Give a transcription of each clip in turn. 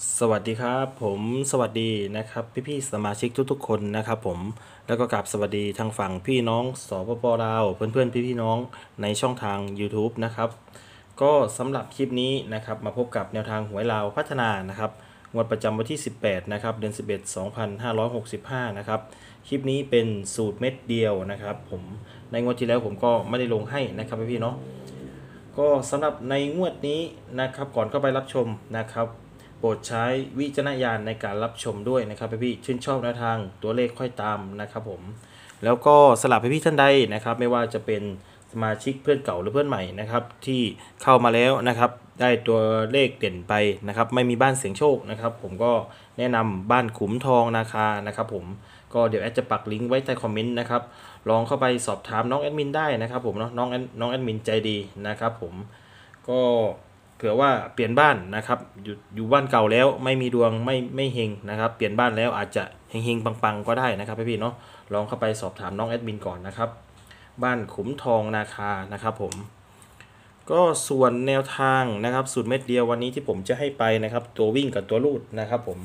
สวัสดีครับผมสวัสดีนะครับพี่ๆสมาชิกทุกๆคนนะครับผมแล้วก็กราบสวัสดีทางฝั่งพี่น้องสปปลาวเพื่อนๆพี่ๆน้องในช่องทาง YouTube นะครับก็สำหรับคลิปนี้นะครับมาพบกับแนวทางหวยลาวพัฒนานะครับงวดประจำวันที่18นะครับเดือน11 2565นะครับคลิปนี้เป็นสูตรเม็ดเดียวนะครับผมในงวดที่แล้วผมก็ไม่ได้ลงให้นะครับพี่ๆเนาะ ก็สำหรับในงวดนี้นะครับก่อนเข้าไปรับชมนะครับโปรดใช้วิจารณญาณในการรับชมด้วยนะครับพี่ชื่นชอบแนวทางตัวเลขค่อยตามนะครับผมแล้วก็สลับพี่ท่านใดนะครับไม่ว่าจะเป็นสมาชิกเพื่อนเก่าหรือเพื่อนใหม่นะครับที่เข้ามาแล้วนะครับได้ตัวเลขเด่นไปนะครับไม่มีบ้านเสียงโชคนะครับผมก็แนะนำบ้านขุมทองนาคานะครับผมก็เดี๋ยวแอดจะปักลิงก์ไว้ใต้คอมเมนต์นะครับลองเข้าไปสอบถามน้องแอดมินได้นะครับผมเนาะน้องแอดมินใจดีนะครับผมก็เผื่อว่าเปลี่ยนบ้านนะครับอยู่บ้านเก่าแล้วไม่มีดวงไม่เฮงนะครับเปลี่ยนบ้านแล้วอาจจะเฮงปังๆก็ได้นะครับพี่เนาะลองเข้าไปสอบถามน้องแอดมินก่อนนะครับบ้านขุมทองนาคานะครับผมก็ส่วนแนวทางนะครับสูตรเม็ดเดียววันนี้ที่ผมจะให้ไปนะครับตัววิ่งกับตัวลูดนะครับผม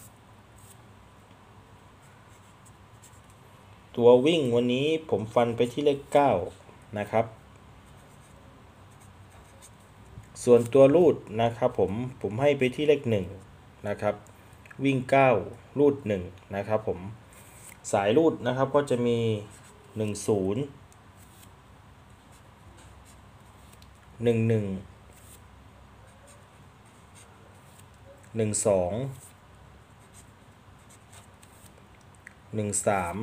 ตัววิ่งวันนี้ผมฟันไปที่เลข9นะครับส่วนตัวลูดนะครับผมให้ไปที่เลข1นะครับวิ่ง9ลูด1นะครับผมสายลูดนะครับก็จะมี10 11 12 13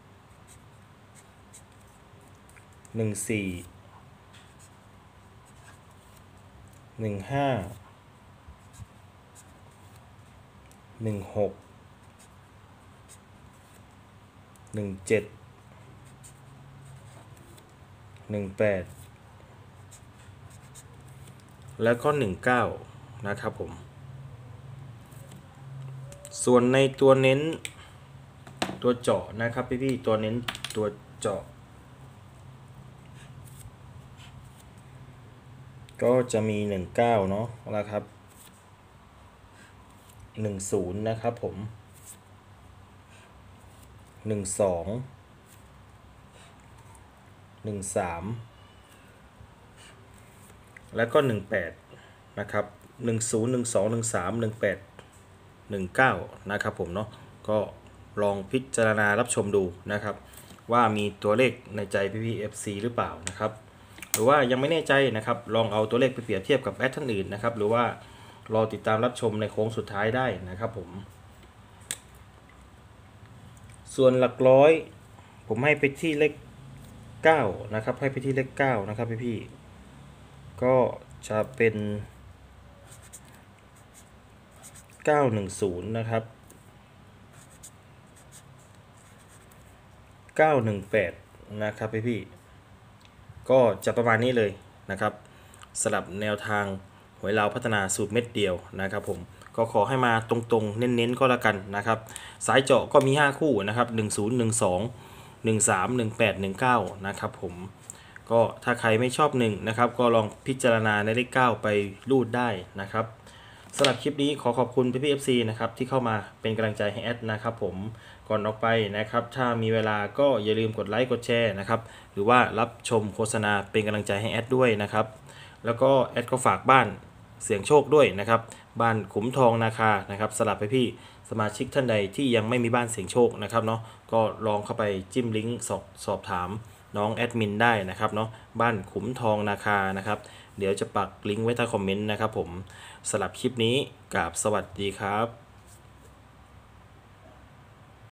14 15 16 17 18แล้วก็19นะครับผมส่วนในตัวเน้นตัวเจาะนะครับพี่ตัวเน้นตัวเจาะก็จะมี19เนาะนะครับ10นะครับผม12 13แล้วก็18นะครับ10 12 13 18 19นะครับผมเนาะก็ลองพิจารณารับชมดูนะครับว่ามีตัวเลขในใจพี่ๆ FC หรือเปล่านะครับหรือว่ายังไม่แน่ใจนะครับลองเอาตัวเลขไปเปรียบเทียบกับแอดท่านอื่นนะครับหรือว่ารอติดตามรับชมในโค้งสุดท้ายได้นะครับผมส่วนหลักร้อยผมให้ไปที่เลข9นะครับให้ไปที่เลข9นะครับพี่ๆก็จะเป็น910นะครับ918นะครับพี่ก็จะประมาณนี้เลยนะครับสลับแนวทางหวยลาวพัฒนาสูตรเม็ดเดียวนะครับผมก็ขอให้มาตรงๆเน้นๆก็แล้วกันนะครับสายเจาะก็มี5คู่นะครับ10 12 13 18 19นะครับผมก็ถ้าใครไม่ชอบ1นะครับก็ลองพิจารณาในเลข9ไปรูดได้นะครับสำหรับคลิปนี้ขอขอบคุณพี่ๆ FC นะครับที่เข้ามาเป็นกำลังใจให้แอดนะครับผมก่อนออกไปนะครับถ้ามีเวลาก็อย่าลืมกดไลค์กดแชร์นะครับหรือว่ารับชมโฆษณาเป็นกำลังใจให้แอดด้วยนะครับแล้วก็แอดก็ฝากบ้านเสี่ยงโชคด้วยนะครับบ้านขุมทองนาคานะครับสลับไปพี่สมาชิกท่านใดที่ยังไม่มีบ้านเสี่ยงโชคนะครับเนาะก็ลองเข้าไปจิ้มลิงก์สอบถามน้องแอดมินได้นะครับเนาะบ้านขุมทองนาคานะครับเดี๋ยวจะปักลิงก์ไว้ใต้คอมเมนต์นะครับผมสำหรับคลิปนี้กราบสวัสดีครับ